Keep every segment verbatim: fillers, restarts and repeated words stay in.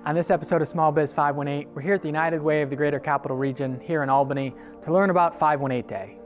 On this episode of Small Biz five one eight, we're here at the United Way of the Greater Capital Region here in Albany to learn about five one eight Day.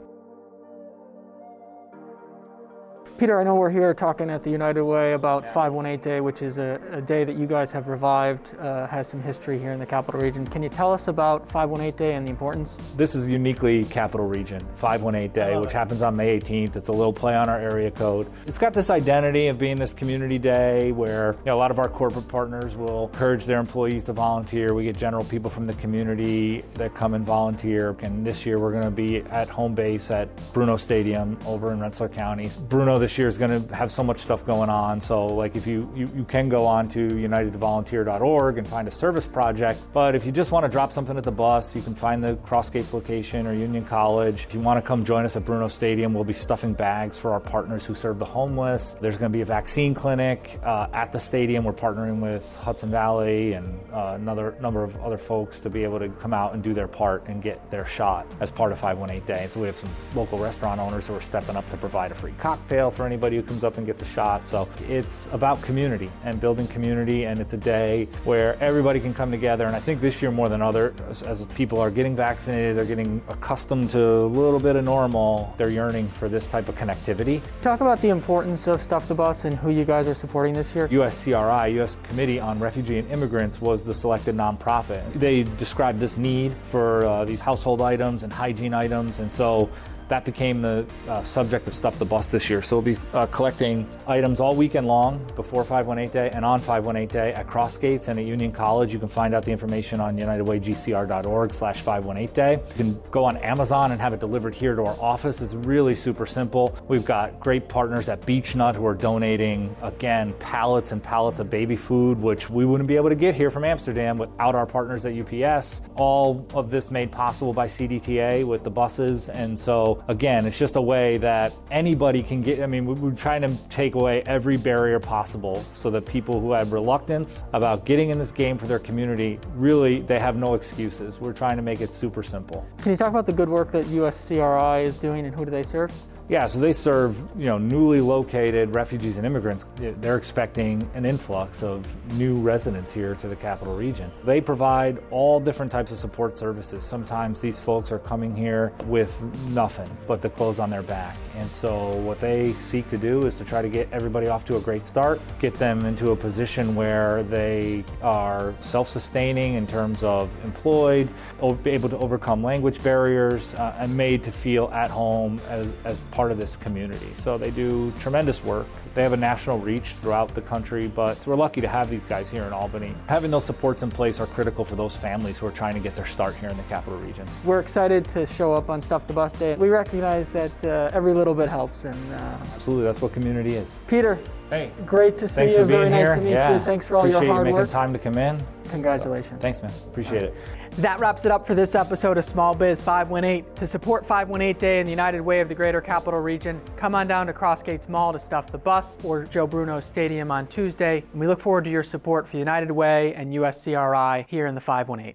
Peter, I know we're here talking at the United Way about five one eight Day, which is a, a day that you guys have revived, uh, has some history here in the Capital Region. Can you tell us about five one eight Day and the importance? This is uniquely Capital Region, five one eight Day, which it. happens on May eighteenth. It's a little play on our area code. It's got this identity of being this community day where you know, a lot of our corporate partners will encourage their employees to volunteer. We get general people from the community that come and volunteer. And this year we're going to be at home base at Bruno Stadium over in Rensselaer County. Bruno this year is going to have so much stuff going on. So like if you, you, you can go on to united to volunteer dot org and find a service project. But if you just want to drop something at the bus, you can find the Crossgates location or Union College. If you want to come join us at Bruno Stadium, we'll be stuffing bags for our partners who serve the homeless. There's going to be a vaccine clinic uh, at the stadium. We're partnering with Hudson Valley and uh, another number of other folks to be able to come out and do their part and get their shot as part of five one eight Day. So we have some local restaurant owners who are stepping up to provide a free cocktail for anybody who comes up and gets a shot. So it's about community and building community, and it's a day where everybody can come together. And I think this year more than other, as, as people are getting vaccinated, they're getting accustomed to a little bit of normal, they're yearning for this type of connectivity. Talk about the importance of Stuff the Bus and who you guys are supporting this year. U S C R I, U S Committee on Refugee and Immigrants, was the selected nonprofit. They described this need for uh, these household items and hygiene items, and so that became the uh, subject of Stuff the Bus this year. So we'll be uh, collecting items all weekend long before five one eight Day and on five one eight Day at Crossgates and at Union College. You can find out the information on united way g c r dot org slash five one eight day. You can go on Amazon and have it delivered here to our office. It's really super simple. We've got great partners at Beech-Nut who are donating, again, pallets and pallets of baby food, which we wouldn't be able to get here from Amsterdam without our partners at U P S. All of this made possible by C D T A with the buses, and so again, it's just a way that anybody can get, I mean, we're trying to take away every barrier possible so that people who have reluctance about getting in this game for their community, really, they have no excuses. We're trying to make it super simple. Can you talk about the good work that U S C R I is doing and who do they serve? Yeah, so they serve, you know, newly located refugees and immigrants. They're expecting an influx of new residents here to the Capital Region. They provide all different types of support services. Sometimes these folks are coming here with nothing but the clothes on their back. And so what they seek to do is to try to get everybody off to a great start, get them into a position where they are self-sustaining in terms of employed, able to overcome language barriers, uh, and made to feel at home as, as part of this community. So they do tremendous work. They have a national reach throughout the country, but we're lucky to have these guys here in Albany. Having those supports in place are critical for those families who are trying to get their start here in the Capital Region. We're excited to show up on Stuff the Bus Day. We recognize that uh, every little bit helps. And uh, absolutely, that's what community is. Peter, hey, great to see thanks you. For being Very nice here. to meet yeah. you. Thanks for all Appreciate your hard you making work. time to come in. Congratulations. So, thanks, man. Appreciate it. That wraps it up for this episode of Small Biz five one eight. To support five one eight Day in the United Way of the Greater Capital Region, come on down to Crossgates Mall to Stuff the Bus or Joe Bruno Stadium on Tuesday. And we look forward to your support for United Way and U S C R I here in the five one eight.